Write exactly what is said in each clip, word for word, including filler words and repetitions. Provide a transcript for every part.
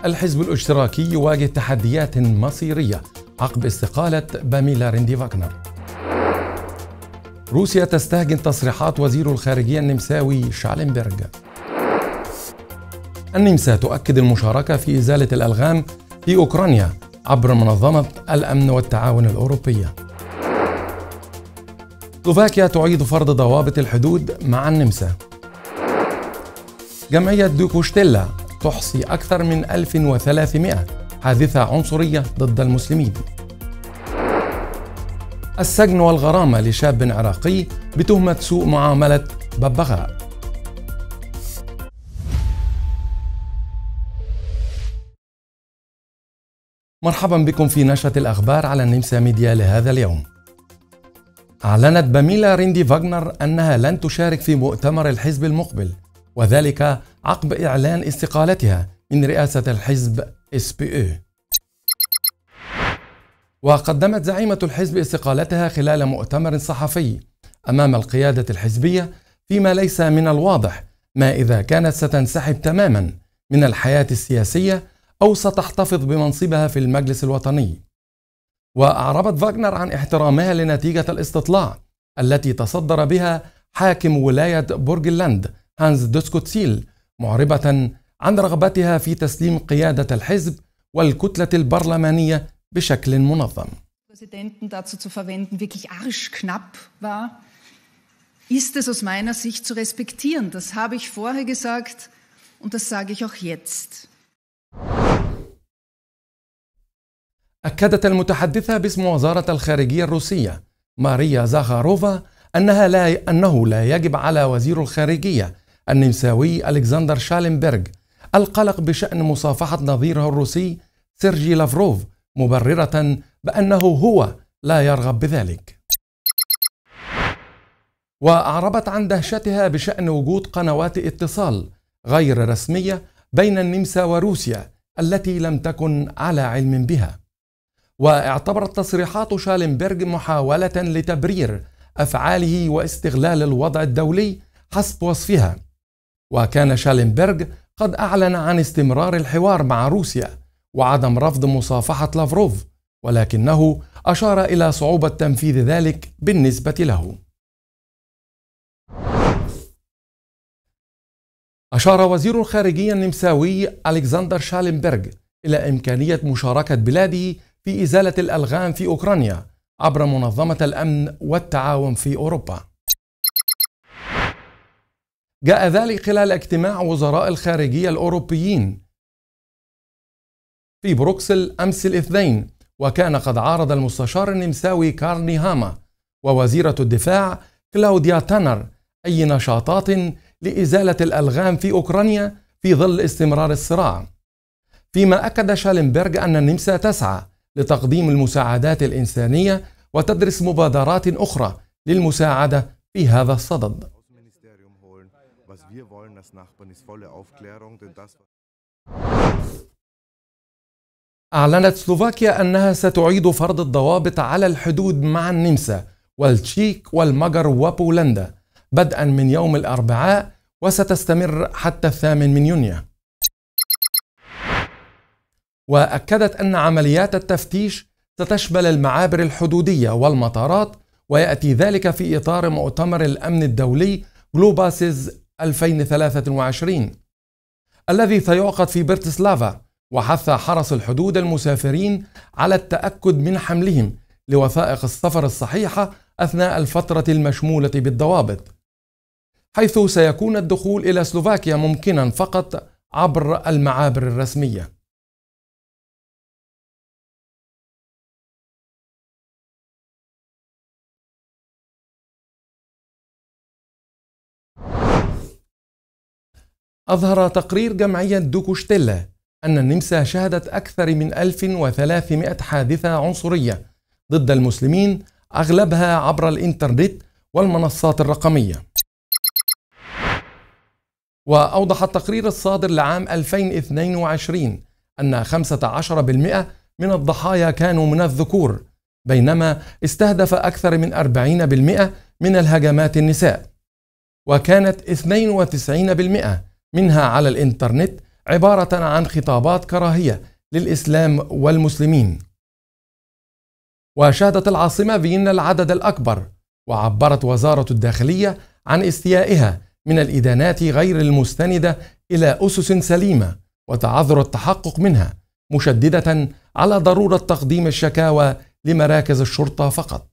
الحزب الاشتراكي يواجه تحديات مصيرية عقب استقالة باميلا ريندي فاغنر. روسيا تستهجن تصريحات وزير الخارجية النمساوي شالنبرغ. النمسا تؤكد المشاركة في إزالة الألغام في أوكرانيا عبر منظمة الأمن والتعاون الأوروبية. سلوفاكيا تعيد فرض ضوابط الحدود مع النمسا. جمعية دوكوشتيلا تحصي أكثر من ألف وثلاثمائة حادثة عنصرية ضد المسلمين. السجن والغرامة لشاب عراقي بتهمة سوء معاملة ببغاء. مرحبا بكم في نشرة الأخبار على النمسا ميديا لهذا اليوم. أعلنت باميلا ريندي فاغنر أنها لن تشارك في مؤتمر الحزب المقبل، وذلك عقب إعلان استقالتها من رئاسة الحزب إس بي أو. وقدمت زعيمة الحزب استقالتها خلال مؤتمر صحفي أمام القيادة الحزبية، فيما ليس من الواضح ما إذا كانت ستنسحب تماما من الحياة السياسية أو ستحتفظ بمنصبها في المجلس الوطني. وأعربت فاغنر عن احترامها لنتيجة الاستطلاع التي تصدر بها حاكم ولاية بورغلاند هانز دوسكوتسيل، معربة عن رغبتها في تسليم قيادة الحزب والكتلة البرلمانية بشكل منظم. Präsidenten dazu zu verwenden wirklich arschknapp war, ist es aus meiner Sicht zu respektieren. Das habe ich vorher gesagt und das sage ich auch jetzt. أكدت المتحدثة باسم وزارة الخارجية الروسية ماريا زاخاروفا أنها لا أنه لا يجب على وزير الخارجية النمساوي ألكسندر شالنبرغ القلق بشأن مصافحة نظيره الروسي سيرجي لافروف، مبررة بأنه هو لا يرغب بذلك. وأعربت عن دهشتها بشأن وجود قنوات اتصال غير رسمية بين النمسا وروسيا التي لم تكن على علم بها. واعتبرت تصريحات شالنبرغ محاولة لتبرير أفعاله واستغلال الوضع الدولي حسب وصفها. وكان شالنبرغ قد أعلن عن استمرار الحوار مع روسيا وعدم رفض مصافحة لافروف، ولكنه أشار إلى صعوبة تنفيذ ذلك بالنسبة له. أشار وزير الخارجية النمساوي ألكسندر شالنبرغ إلى إمكانية مشاركة بلاده في إزالة الألغام في أوكرانيا عبر منظمة الأمن والتعاون في أوروبا. جاء ذلك خلال اجتماع وزراء الخارجية الأوروبيين في بروكسل أمس الاثنين، وكان قد عارض المستشار النمساوي كارني هاما ووزيرة الدفاع كلاوديا تانر أي نشاطات لإزالة الألغام في أوكرانيا في ظل استمرار الصراع. فيما أكد شالنبرغ أن النمسا تسعى لتقديم المساعدات الإنسانية وتدرس مبادرات أخرى للمساعدة في هذا الصدد. أعلنت سلوفاكيا أنها ستعيد فرض الضوابط على الحدود مع النمسا والتشيك والمجر وبولندا بدءا من يوم الأربعاء، وستستمر حتى الثامن من يونيو. وأكدت أن عمليات التفتيش ستشمل المعابر الحدودية والمطارات، ويأتي ذلك في إطار مؤتمر الأمن الدولي جلوباسيز ألفين وثلاثة وعشرين الذي سيعقد في برتسلافا. وحث حرس الحدود المسافرين على التأكد من حملهم لوثائق السفر الصحيحة أثناء الفترة المشمولة بالضوابط، حيث سيكون الدخول إلى سلوفاكيا ممكنا فقط عبر المعابر الرسمية. أظهر تقرير جمعية دوكوشتيلا أن النمسا شهدت أكثر من ألف وثلاثمائة حادثة عنصرية ضد المسلمين، أغلبها عبر الإنترنت والمنصات الرقمية. وأوضح التقرير الصادر لعام ألفين واثنين وعشرين أن خمسة عشر بالمئة من الضحايا كانوا من الذكور، بينما استهدف أكثر من أربعين بالمئة من الهجمات النساء، وكانت اثنين وتسعين بالمئة منها على الإنترنت عبارة عن خطابات كراهية للإسلام والمسلمين. وشهدت العاصمة فيينا العدد الأكبر، وعبرت وزارة الداخلية عن استيائها من الإدانات غير المستندة إلى أسس سليمة وتعذر التحقق منها، مشددة على ضرورة تقديم الشكاوى لمراكز الشرطة فقط.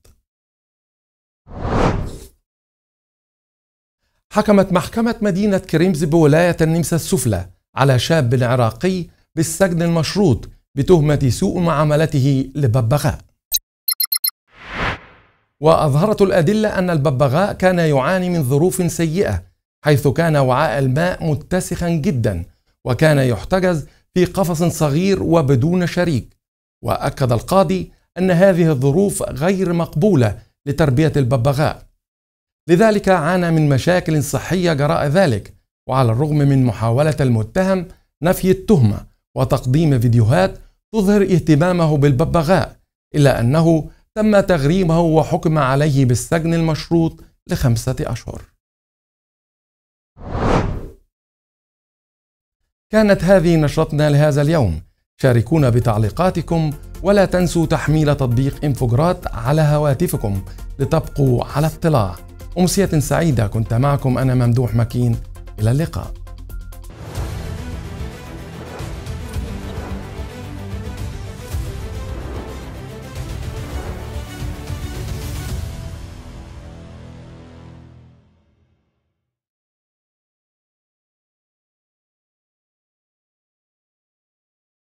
حكمت محكمة مدينة كريمز بولاية النمسا السفلى على شاب عراقي بالسجن المشروط بتهمة سوء معاملته لببغاء. وأظهرت الأدلة أن الببغاء كان يعاني من ظروف سيئة، حيث كان وعاء الماء متسخا جدا، وكان يحتجز في قفص صغير وبدون شريك. وأكد القاضي أن هذه الظروف غير مقبولة لتربية الببغاء، لذلك عانى من مشاكل صحية جراء ذلك. وعلى الرغم من محاولة المتهم نفي التهمة وتقديم فيديوهات تظهر اهتمامه بالببغاء، إلا أنه تم تغريمه وحكم عليه بالسجن المشروط لخمسة أشهر. كانت هذه نشرتنا لهذا اليوم. شاركونا بتعليقاتكم، ولا تنسوا تحميل تطبيق إنفوجرات على هواتفكم لتبقوا على اطلاع. أمسية سعيدة، كنت معكم أنا ممدوح مكين، إلى اللقاء.